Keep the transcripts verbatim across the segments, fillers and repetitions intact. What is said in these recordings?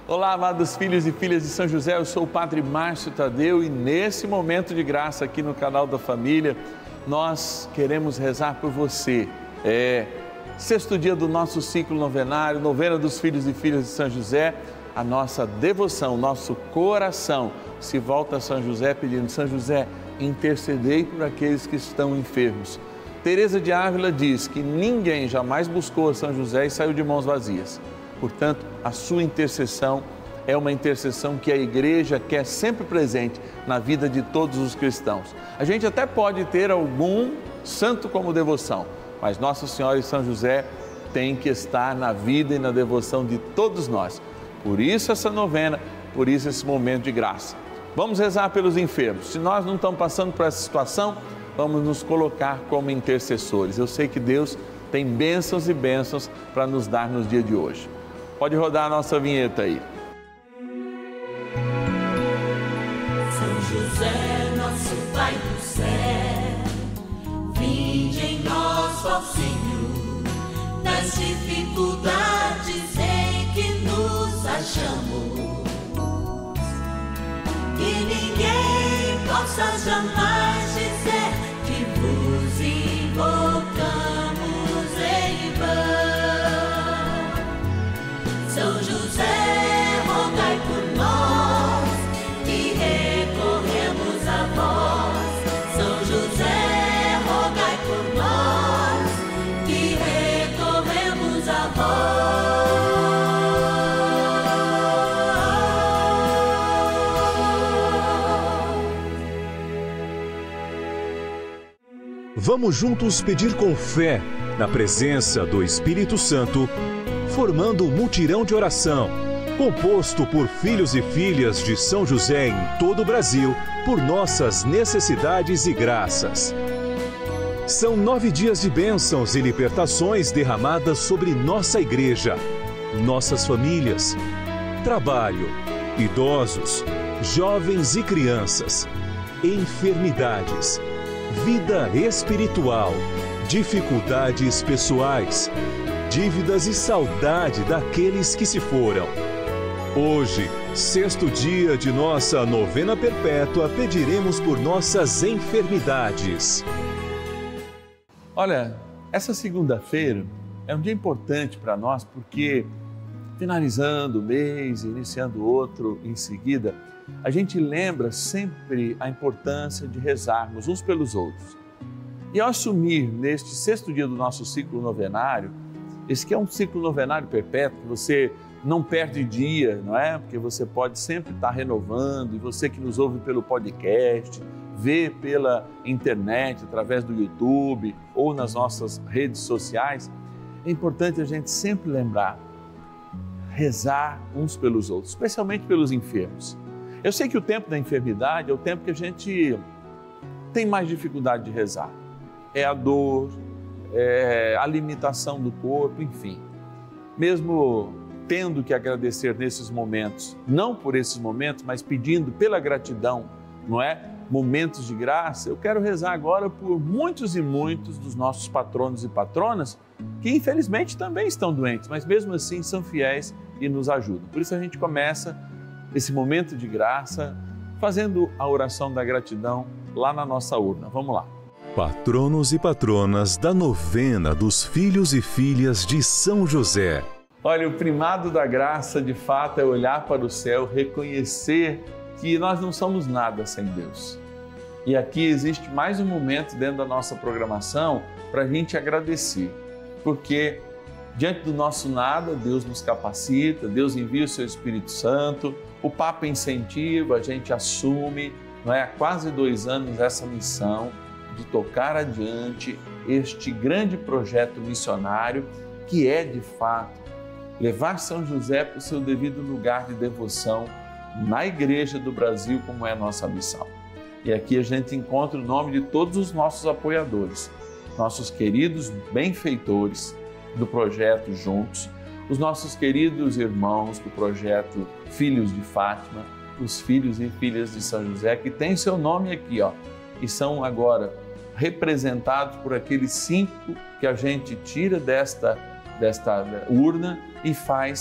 Olá, amados filhos e filhas de São José, eu sou o Padre Márcio Tadeu e nesse momento de graça aqui no canal da família, nós queremos rezar por você. É sexto dia do nosso ciclo novenário, novena dos filhos e filhas de São José, a nossa devoção, nosso coração se volta a São José pedindo: São José, intercedei por aqueles que estão enfermos. Teresa de Ávila diz que ninguém jamais buscou a São José e saiu de mãos vazias. Portanto, a sua intercessão é uma intercessão que a igreja quer sempre presente na vida de todos os cristãos. A gente até pode ter algum santo como devoção, mas Nossa Senhora e São José têm que estar na vida e na devoção de todos nós. Por isso essa novena, por isso esse momento de graça. Vamos rezar pelos enfermos. Se nós não estamos passando por essa situação, vamos nos colocar como intercessores. Eu sei que Deus tem bênçãos e bênçãos para nos dar nos dias de hoje. Pode rodar a nossa vinheta aí. São José, nosso Pai do céu, vinde em nós, ó Senhor, nas dificuldades em que nos achamos, que ninguém possa jamais dizer que vos invocamos em vão. São José, rogai por nós, que recorremos a vós. São José, rogai por nós, que recorremos a vós. Vamos juntos pedir com fé, na presença do Espírito Santo, formando um mutirão de oração, composto por filhos e filhas de São José em todo o Brasil, por nossas necessidades e graças. São nove dias de bênçãos e libertações derramadas sobre nossa igreja, nossas famílias, trabalho, idosos, jovens e crianças, enfermidades, vida espiritual, dificuldades pessoais, dívidas e saudade daqueles que se foram. Hoje, sexto dia de nossa novena perpétua, pediremos por nossas enfermidades. Olha, essa segunda-feira é um dia importante para nós porque, finalizando o mês e iniciando outro em seguida, a gente lembra sempre a importância de rezarmos uns pelos outros. E ao assumir neste sexto dia do nosso ciclo novenário, esse que é um ciclo novenário perpétuo, que você não perde dia, não é? Porque você pode sempre estar renovando, e você que nos ouve pelo podcast, vê pela internet, através do YouTube ou nas nossas redes sociais, é importante a gente sempre lembrar, rezar uns pelos outros, especialmente pelos enfermos. Eu sei que o tempo da enfermidade é o tempo que a gente tem mais dificuldade de rezar. É a dor, é a limitação do corpo, enfim. Mesmo tendo que agradecer nesses momentos, não por esses momentos, mas pedindo pela gratidão, não é? Momentos de graça, eu quero rezar agora por muitos e muitos dos nossos patronos e patronas que infelizmente também estão doentes, mas mesmo assim são fiéis e nos ajudam. Por isso a gente começa esse momento de graça fazendo a oração da gratidão lá na nossa urna. Vamos lá. Patronos e patronas da novena dos filhos e filhas de São José. Olha, o primado da graça, de fato, é olhar para o céu, reconhecer que nós não somos nada sem Deus. E aqui existe mais um momento dentro da nossa programação para a gente agradecer, porque diante do nosso nada, Deus nos capacita, Deus envia o seu Espírito Santo, o Papa incentiva, a gente assume, não é, há quase dois anos essa missão de tocar adiante este grande projeto missionário que é, de fato, levar São José para o seu devido lugar de devoção na Igreja do Brasil, como é a nossa missão. E aqui a gente encontra o nome de todos os nossos apoiadores, nossos queridos benfeitores do projeto Juntos, os nossos queridos irmãos do projeto Filhos de Fátima, os filhos e filhas de São José, que tem seu nome aqui, ó, e são agora representados por aqueles cinco que a gente tira desta, desta urna e faz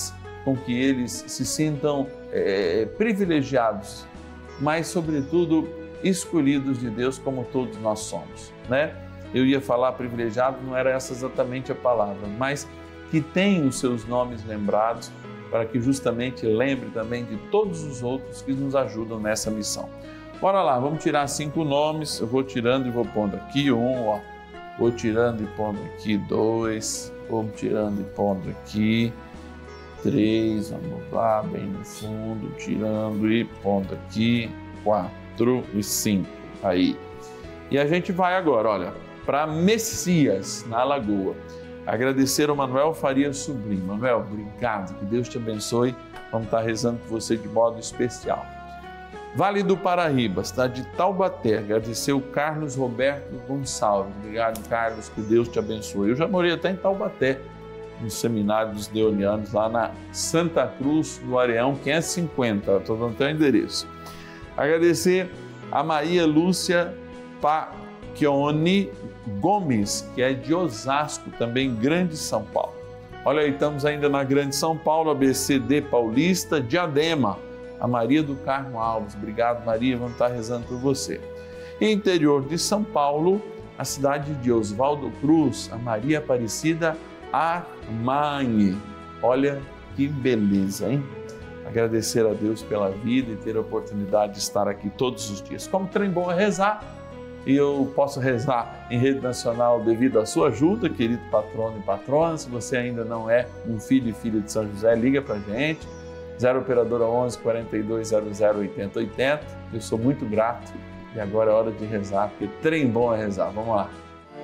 com que eles se sintam é, privilegiados, mas, sobretudo, escolhidos de Deus como todos nós somos, né? Eu ia falar privilegiado, não era essa exatamente a palavra, mas que tenham os seus nomes lembrados, para que justamente lembre também de todos os outros que nos ajudam nessa missão. Bora lá, vamos tirar cinco nomes, eu vou tirando e vou pondo aqui um, ó. Vou tirando e pondo aqui dois, vou tirando e pondo aqui três, vamos lá, bem no fundo, tirando e pondo aqui quatro e cinco, aí. E a gente vai agora, olha, para Messias, na Alagoa. Agradecer ao Manuel Faria Sobrinho. Manuel, obrigado, que Deus te abençoe. Vamos estar rezando por você de modo especial. Vale do Paraíba, cidade de Taubaté, agradecer o Carlos Roberto Gonçalves. Obrigado, Carlos, que Deus te abençoe. Eu já morei até em Taubaté, no seminário dos Deonianos, lá na Santa Cruz do Areão, quinhentos e cinquenta, estou dando até o endereço. Agradecer a Maria Lúcia Pacchioni Gomes, que é de Osasco, também Grande São Paulo. Olha aí, estamos ainda na Grande São Paulo, A B C D Paulista, Diadema, a Maria do Carmo Alves. Obrigado, Maria, vamos estar rezando por você. E interior de São Paulo, a cidade de Oswaldo Cruz, a Maria Aparecida Armani. Olha que beleza, hein? Agradecer a Deus pela vida e ter a oportunidade de estar aqui todos os dias. Como trem bom é rezar, e eu posso rezar em rede nacional devido à sua ajuda, querido patrono e patrona. Se você ainda não é um filho e filha de São José, liga para a gente, zero operadora onze, quarenta e dois zero zero, oitenta oitenta. Eu sou muito grato e agora é hora de rezar, porque trem bom é rezar. Vamos lá.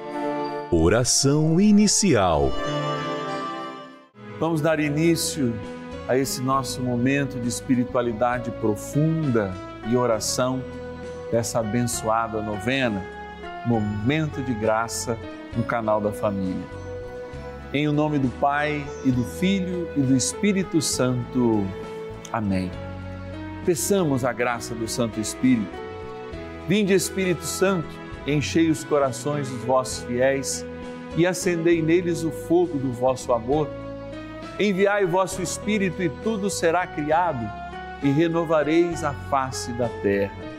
Oração inicial. Vamos dar início a esse nosso momento de espiritualidade profunda e oração dessa abençoada novena, Momento de Graça no canal da Família. Em o nome do Pai e do Filho e do Espírito Santo. Amém. Peçamos a graça do Santo Espírito. Vinde, Espírito Santo, enchei os corações dos vossos fiéis e acendei neles o fogo do vosso amor. Enviai o vosso Espírito e tudo será criado e renovareis a face da terra.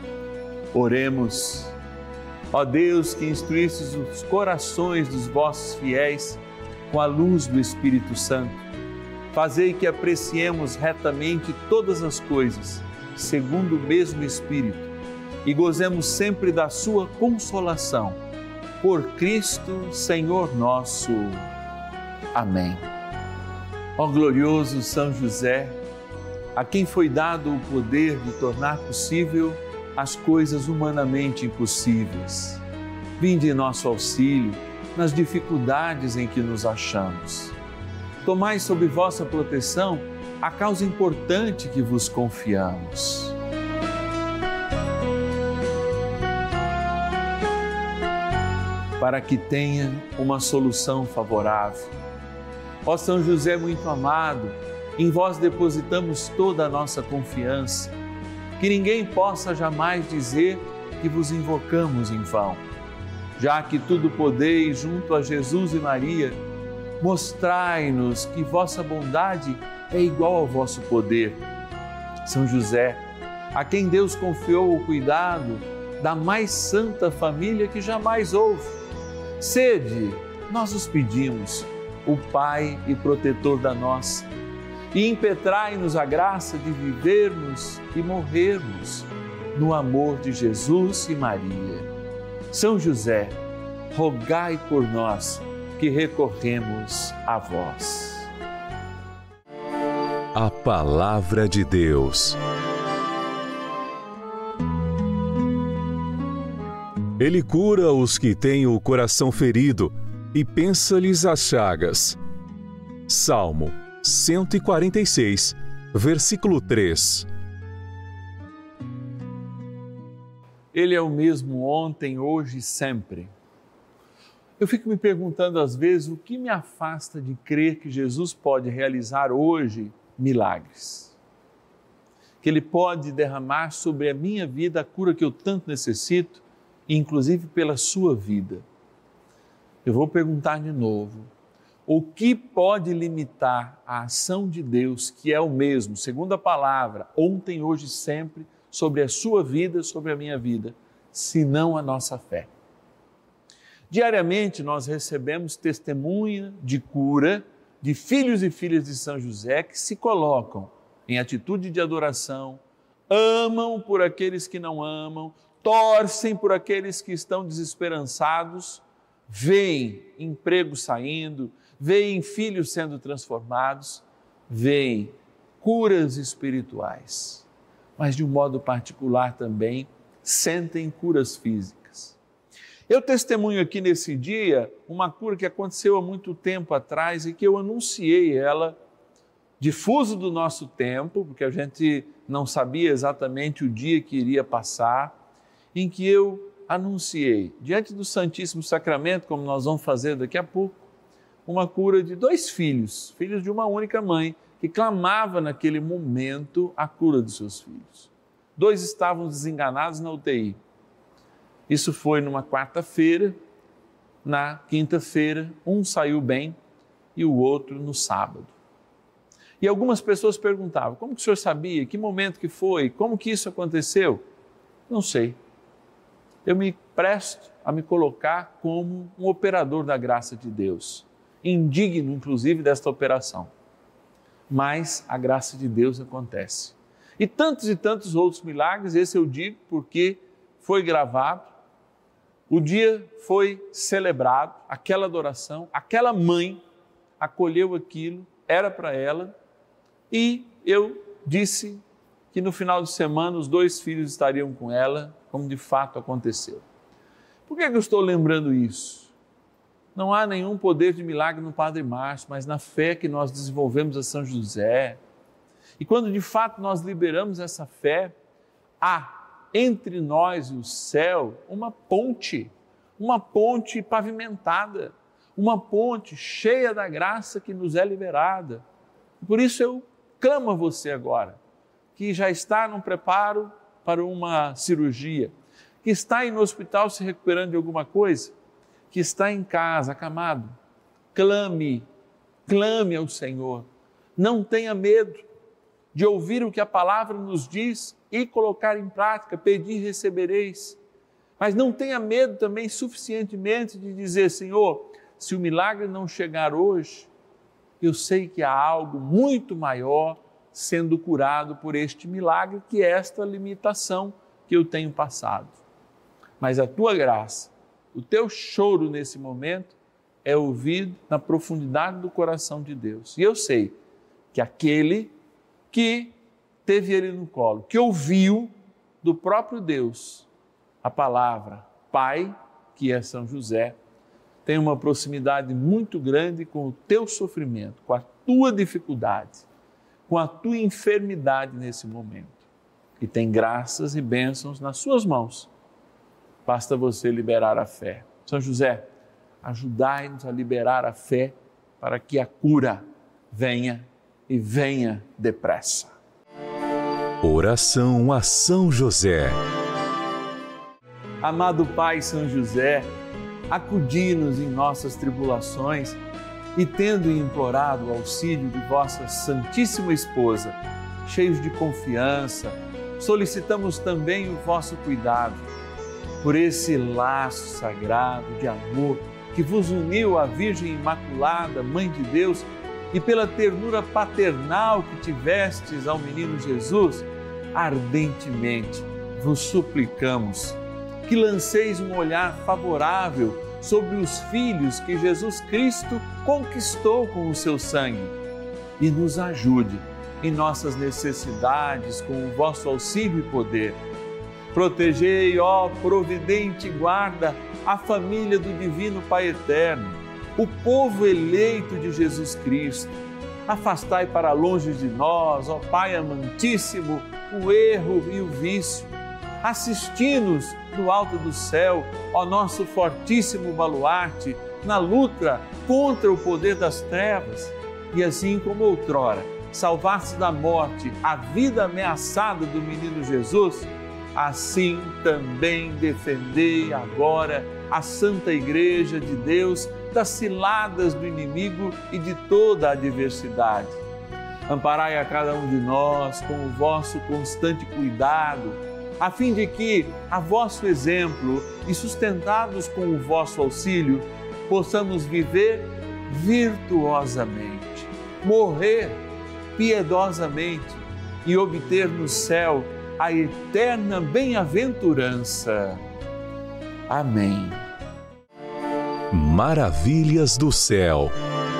Oremos. Ó Deus, que instruístes os corações dos vossos fiéis com a luz do Espírito Santo, fazei que apreciemos retamente todas as coisas, segundo o mesmo Espírito, e gozemos sempre da sua consolação. Por Cristo, Senhor nosso. Amém. Ó glorioso São José, a quem foi dado o poder de tornar possível as coisas humanamente impossíveis, vinde em nosso auxílio nas dificuldades em que nos achamos. Tomai sob vossa proteção a causa importante que vos confiamos. Para que tenha uma solução favorável. Ó São José muito amado, em vós depositamos toda a nossa confiança, que ninguém possa jamais dizer que vos invocamos em vão. Já que tudo podeis junto a Jesus e Maria, mostrai-nos que vossa bondade é igual ao vosso poder. São José, a quem Deus confiou o cuidado da mais santa família que jamais houve, sede, nós os pedimos, o Pai e protetor da nossa, e impetrai-nos a graça de vivermos e morrermos no amor de Jesus e Maria. São José, rogai por nós que recorremos a vós. A Palavra de Deus. Ele cura os que têm o coração ferido e pensa-lhes as chagas. Salmo cento e quarenta e seis, versículo três. Ele é o mesmo ontem, hoje e sempre. Eu fico me perguntando às vezes o que me afasta de crer que Jesus pode realizar hoje milagres. Que Ele pode derramar sobre a minha vida a cura que eu tanto necessito, inclusive pela sua vida. Eu vou perguntar de novo. O que pode limitar a ação de Deus, que é o mesmo, segundo a palavra, ontem, hoje e sempre, sobre a sua vida, sobre a minha vida, senão a nossa fé? Diariamente nós recebemos testemunha de cura de filhos e filhas de São José que se colocam em atitude de adoração, amam por aqueles que não amam, torcem por aqueles que estão desesperançados, veem emprego saindo, veem filhos sendo transformados, veem curas espirituais, mas de um modo particular também sentem curas físicas. Eu testemunho aqui nesse dia uma cura que aconteceu há muito tempo atrás e que eu anunciei ela, difuso do nosso tempo, porque a gente não sabia exatamente o dia que iria passar, em que eu anunciei, diante do Santíssimo Sacramento, como nós vamos fazer daqui a pouco, uma cura de dois filhos, filhos de uma única mãe, que clamava naquele momento a cura dos seus filhos. Dois estavam desenganados na U T I. Isso foi numa quarta-feira, na quinta-feira, um saiu bem e o outro no sábado. E algumas pessoas perguntavam, como que o senhor sabia? Que momento que foi? Como que isso aconteceu? Não sei. Eu me presto a me colocar como um operador da graça de Deus, indigno, inclusive, desta operação. Mas a graça de Deus acontece. E tantos e tantos outros milagres, esse eu digo porque foi gravado, o dia foi celebrado, aquela adoração, aquela mãe acolheu aquilo, era para ela, e eu disse que no final de semana os dois filhos estariam com ela, como de fato aconteceu. Por que eu estou lembrando isso? Não há nenhum poder de milagre no Padre Márcio, mas na fé que nós desenvolvemos a São José. E quando de fato nós liberamos essa fé, há entre nós e o céu uma ponte, uma ponte pavimentada, uma ponte cheia da graça que nos é liberada. Por isso eu clamo a você agora, que já está num preparo para uma cirurgia, que está aí no hospital se recuperando de alguma coisa, que está em casa, acamado, clame, clame ao Senhor. Não tenha medo de ouvir o que a palavra nos diz e colocar em prática, pedir e recebereis. Mas não tenha medo também suficientemente de dizer, Senhor, se o milagre não chegar hoje, eu sei que há algo muito maior sendo curado por este milagre, que é esta limitação que eu tenho passado. Mas a tua graça, o teu choro nesse momento é ouvido na profundidade do coração de Deus. E eu sei que aquele que teve ele no colo, que ouviu do próprio Deus a palavra Pai, que é São José, tem uma proximidade muito grande com o teu sofrimento, com a tua dificuldade, com a tua enfermidade nesse momento. E tem graças e bênçãos nas suas mãos. Basta você liberar a fé. São José, ajudai-nos a liberar a fé para que a cura venha e venha depressa. Oração a São José. Amado Pai São José, acudi-nos em nossas tribulações e, tendo implorado o auxílio de vossa Santíssima Esposa, cheios de confiança, solicitamos também o vosso cuidado. Por esse laço sagrado de amor que vos uniu à Virgem Imaculada, Mãe de Deus, e pela ternura paternal que tivestes ao menino Jesus, ardentemente vos suplicamos que lanceis um olhar favorável sobre os filhos que Jesus Cristo conquistou com o seu sangue e nos ajude em nossas necessidades com o vosso auxílio e poder. Protegei, ó providente guarda, a família do Divino Pai Eterno, o povo eleito de Jesus Cristo. Afastai para longe de nós, ó Pai amantíssimo, o erro e o vício. Assisti-nos do alto do céu, ó nosso fortíssimo baluarte, na luta contra o poder das trevas. E assim como outrora salvaste da morte a vida ameaçada do menino Jesus, assim também defendei agora a Santa Igreja de Deus das ciladas do inimigo e de toda a adversidade. Amparai a cada um de nós com o vosso constante cuidado, a fim de que, a vosso exemplo e sustentados com o vosso auxílio, possamos viver virtuosamente, morrer piedosamente e obter no céu a eterna bem-aventurança. Amém. Maravilhas do céu.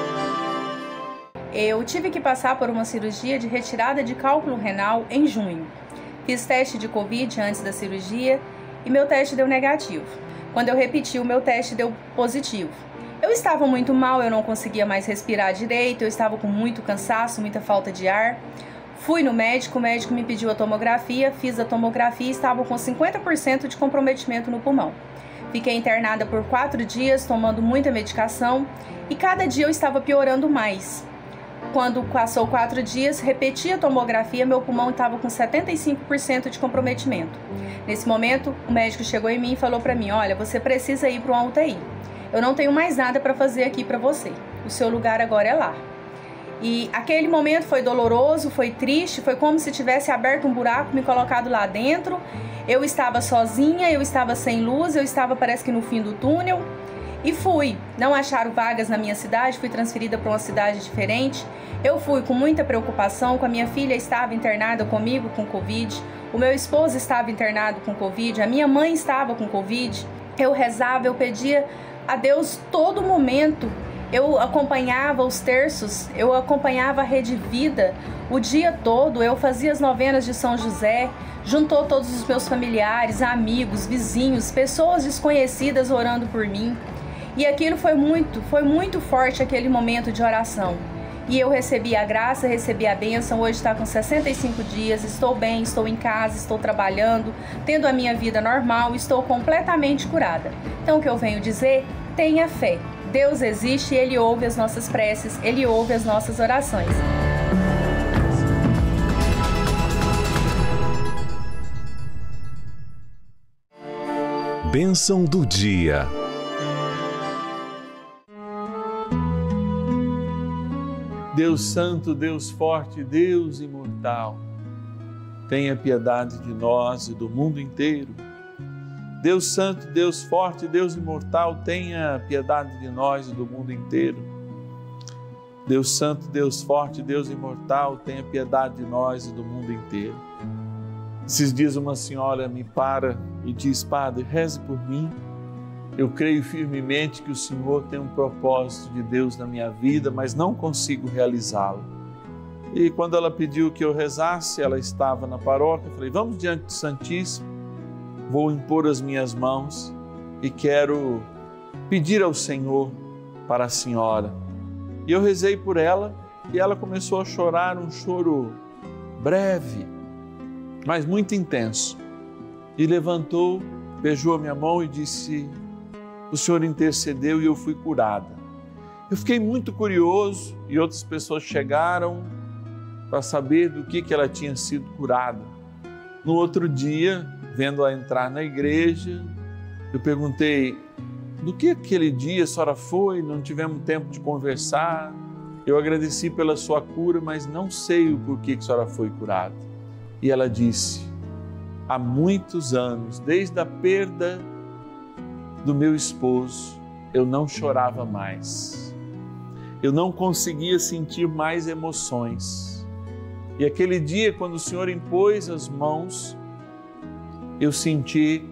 Eu tive que passar por uma cirurgia de retirada de cálculo renal em junho. Fiz teste de Covid antes da cirurgia e meu teste deu negativo. Quando eu repeti, o meu teste deu positivo. Eu estava muito mal, eu não conseguia mais respirar direito, eu estava com muito cansaço, muita falta de ar. Fui no médico, o médico me pediu a tomografia, fiz a tomografia e estava com cinquenta por cento de comprometimento no pulmão. Fiquei internada por quatro dias, tomando muita medicação e cada dia eu estava piorando mais. Quando passou quatro dias, repeti a tomografia, meu pulmão estava com setenta e cinco por cento de comprometimento. Nesse momento, o médico chegou em mim e falou para mim, olha, você precisa ir para uma U T I. Eu não tenho mais nada para fazer aqui para você. O seu lugar agora é lá. E aquele momento foi doloroso, foi triste, foi como se tivesse aberto um buraco, me colocado lá dentro. Eu estava sozinha, eu estava sem luz, eu estava parece que no fim do túnel. E fui. Não acharam vagas na minha cidade, fui transferida para uma cidade diferente. Eu fui com muita preocupação, com a minha filha estava internada comigo com Covid, o meu esposo estava internado com Covid, a minha mãe estava com Covid. Eu rezava, eu pedia a Deus todo momento. Eu acompanhava os terços, eu acompanhava a Rede Vida o dia todo, eu fazia as novenas de São José, juntou todos os meus familiares, amigos, vizinhos, pessoas desconhecidas orando por mim. E aquilo foi muito, foi muito forte aquele momento de oração. E eu recebi a graça, recebi a bênção, hoje está com sessenta e cinco dias, estou bem, estou em casa, estou trabalhando, tendo a minha vida normal, estou completamente curada. Então o que eu venho dizer, tenha fé. Deus existe e Ele ouve as nossas preces, Ele ouve as nossas orações. Bênção do dia. Deus Santo, Deus Forte, Deus Imortal, tenha piedade de nós e do mundo inteiro. Deus Santo, Deus Forte, Deus Imortal, tenha piedade de nós e do mundo inteiro. Deus Santo, Deus Forte, Deus Imortal, tenha piedade de nós e do mundo inteiro. Esses dias uma senhora me para e diz, Padre, reze por mim. Eu creio firmemente que o Senhor tem um propósito de Deus na minha vida, mas não consigo realizá-lo. E quando ela pediu que eu rezasse, ela estava na paróquia, eu falei, vamos diante do Santíssimo, vou impor as minhas mãos e quero pedir ao Senhor para a senhora. E eu rezei por ela e ela começou a chorar, um choro breve, mas muito intenso. E levantou, beijou a minha mão e disse, o Senhor intercedeu e eu fui curada. Eu fiquei muito curioso e outras pessoas chegaram para saber do que, que ela tinha sido curada. No outro dia, vendo-a entrar na igreja, eu perguntei, do que aquele dia a senhora foi? Não tivemos tempo de conversar. Eu agradeci pela sua cura, mas não sei o porquê que a senhora foi curada. E ela disse, há muitos anos, desde a perda do meu esposo, eu não chorava mais. Eu não conseguia sentir mais emoções. E aquele dia, quando o Senhor impôs as mãos, eu senti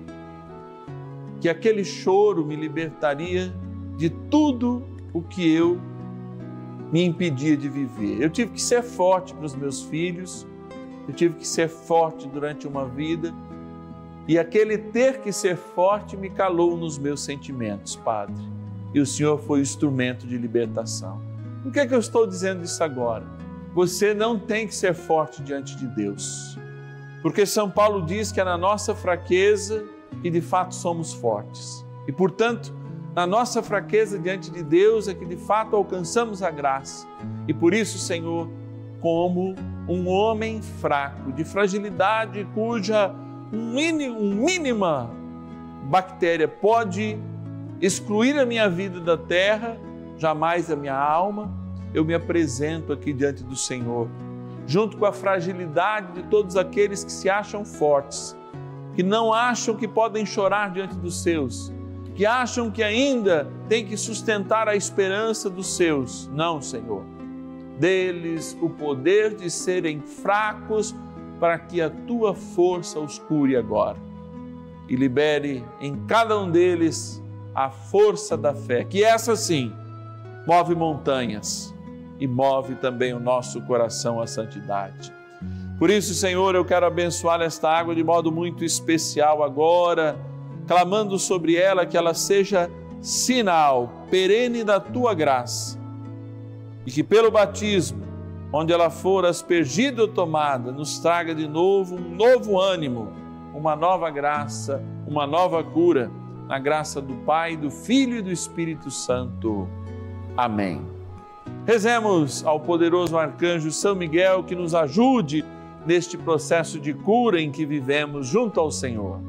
que aquele choro me libertaria de tudo o que eu me impedia de viver. Eu tive que ser forte para os meus filhos, eu tive que ser forte durante uma vida, e aquele ter que ser forte me calou nos meus sentimentos, Padre. E o Senhor foi o instrumento de libertação. Por que é que eu estou dizendo isso agora? Você não tem que ser forte diante de Deus. Porque São Paulo diz que é na nossa fraqueza que de fato somos fortes. E portanto, na nossa fraqueza diante de Deus é que de fato alcançamos a graça. E por isso, Senhor, como um homem fraco, de fragilidade, cuja um mínima bactéria pode excluir a minha vida da terra, jamais a minha alma, eu me apresento aqui diante do Senhor, junto com a fragilidade de todos aqueles que se acham fortes, que não acham que podem chorar diante dos seus, que acham que ainda tem que sustentar a esperança dos seus. Não, Senhor. Dê-lhes o poder de serem fracos para que a tua força os cure agora. E libere em cada um deles a força da fé, que essa sim move montanhas e move também o nosso coração à santidade. Por isso, Senhor, eu quero abençoar esta água de modo muito especial agora, clamando sobre ela que ela seja sinal perene da tua graça e que pelo batismo, onde ela for aspergida ou tomada, nos traga de novo um novo ânimo, uma nova graça, uma nova cura, na graça do Pai, do Filho e do Espírito Santo. Amém. Rezemos ao poderoso arcanjo São Miguel que nos ajude neste processo de cura em que vivemos junto ao Senhor.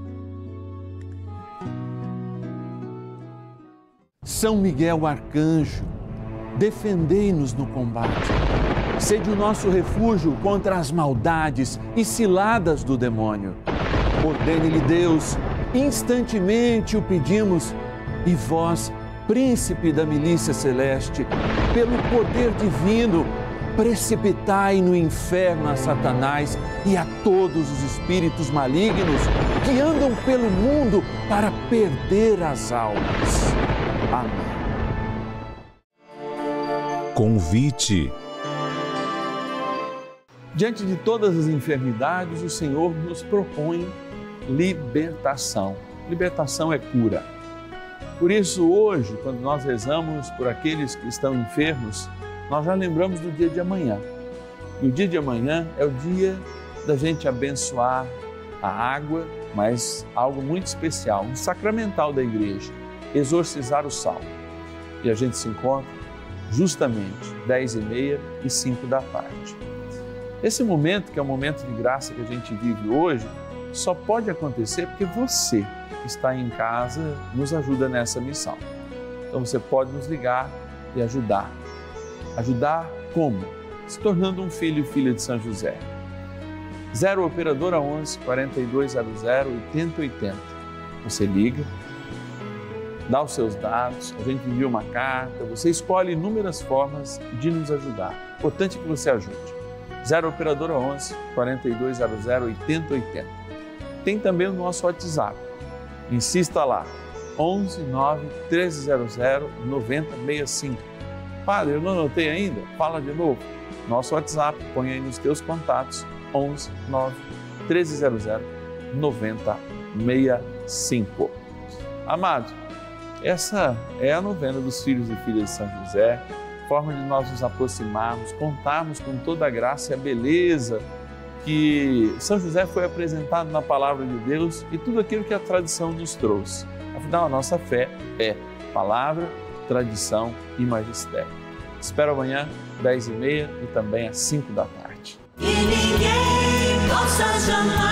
São Miguel arcanjo, defendei-nos no combate. Sede o nosso refúgio contra as maldades e ciladas do demônio. Ordene-lhe Deus, instantemente o pedimos, e vós, príncipe da milícia celeste, pelo poder divino, precipitai no inferno a Satanás e a todos os espíritos malignos que andam pelo mundo para perder as almas. Amém. Convite. Diante de todas as enfermidades, o Senhor nos propõe libertação. Libertação é cura. Por isso, hoje, quando nós rezamos por aqueles que estão enfermos, nós já lembramos do dia de amanhã. E o dia de amanhã é o dia da gente abençoar a água, mas algo muito especial, um sacramental da igreja, exorcizar o sal. E a gente se encontra justamente dez e meia e cinco da tarde. Esse momento, que é o momento de graça que a gente vive hoje, só pode acontecer porque você que está em casa nos ajuda nessa missão. Então você pode nos ligar e ajudar. Ajudar como? Se tornando um filho e filha de São José. zero Operadora onze, quarenta e dois zero zero, oitenta oitenta. Você liga, dá os seus dados, a gente envia uma carta, você escolhe inúmeras formas de nos ajudar. Importante que você ajude. zero Operadora onze, quarenta e dois zero zero, oitenta oitenta. Tem também o nosso WhatsApp. Insista lá, onze nove treze zero zero noventa sessenta e cinco. Padre, eu não anotei ainda? Fala de novo. Nosso WhatsApp, põe aí nos teus contatos, onze nove treze zero zero noventa sessenta e cinco. Amado, essa é a novena dos filhos e filhas de São José, forma de nós nos aproximarmos, contarmos com toda a graça e a beleza que São José foi apresentado na Palavra de Deus e tudo aquilo que a tradição nos trouxe. Afinal, a nossa fé é palavra, tradição e magistério. Espero amanhã, dez e meia e também às cinco da tarde. E ninguém possa jamais